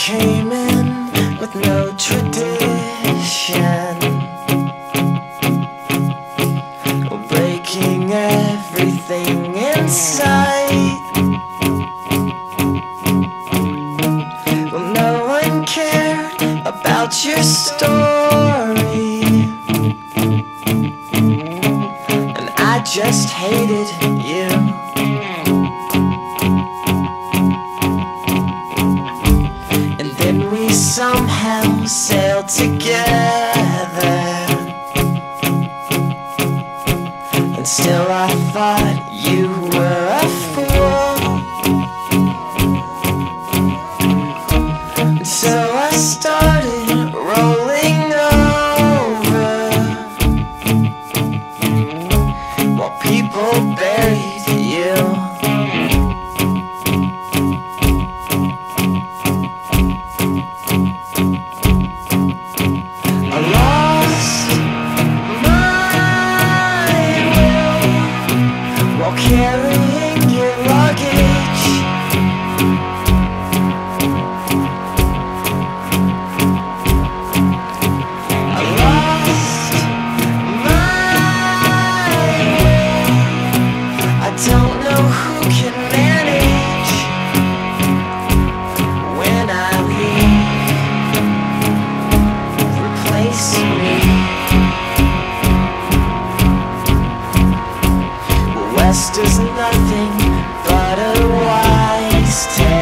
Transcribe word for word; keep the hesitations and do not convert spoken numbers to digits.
came in with no tradition, breaking everything in sight. Well, no one cared about your story, and I just hated you. And then we somehow sailed together, and still I thought you were a fool. And so I started rolling over while people buried you. I lost my will while carrying your luggage. I lost my will. I don't know who can manage when I leave. Replace me. West is nothing but a wise tale.